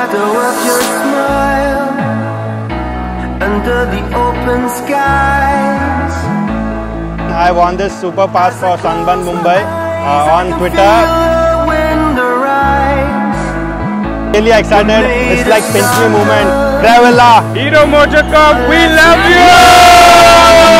shadow of your smile under the open skies. I won this super pass for Sunburn Mumbai on Twitter. Really excited. It's like pinch me moment. Traveler. Hero Motocorp, we love you!